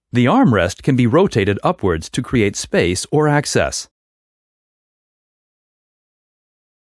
The armrest can be rotated upwards to create space or access.